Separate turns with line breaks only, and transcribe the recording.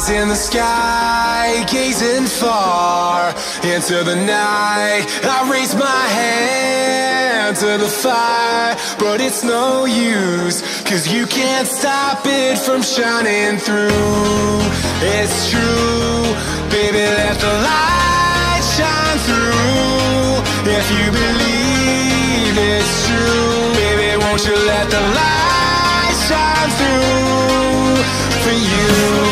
in the sky, gazing far into the night. I raise my hand to the fire, but it's no use, 'cause you can't stop it from shining through. It's true, baby, let the light shine through. If you believe it's true, baby, won't you let the light shine through for you?